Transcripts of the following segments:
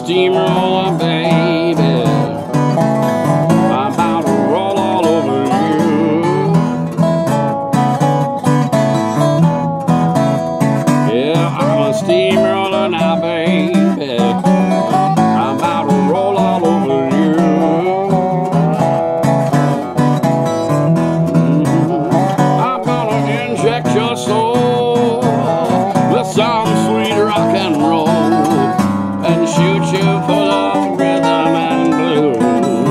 steamroller, baby. I'm about to roll all over you. Yeah, I'm a steamroller now, baby. I'm about to roll all over you. I'm gonna inject your soul with some sweet rock and roll and shoot you full of rhythm and blues.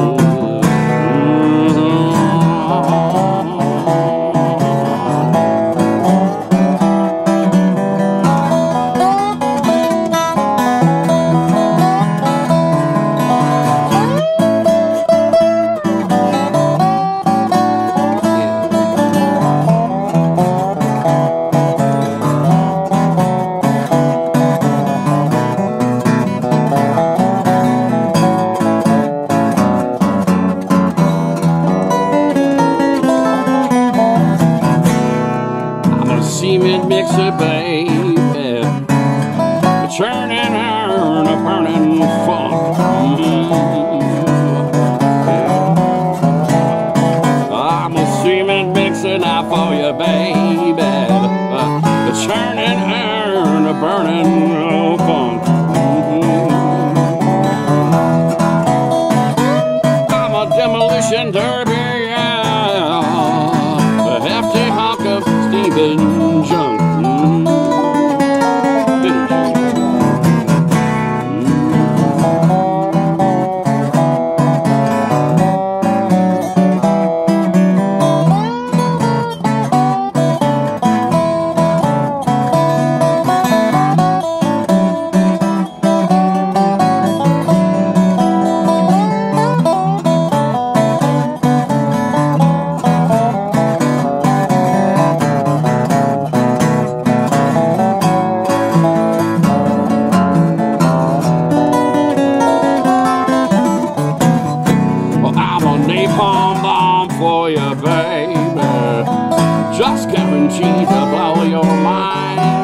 Cement mixer, baby, churning iron, a burning funk. I'm a cement mixer now for you, baby, churning iron, a burning funk. I'm a demolition derby, a hefty hunk of steaming junk. Napalm bomb for you, baby, just guaranteed to blow your mind.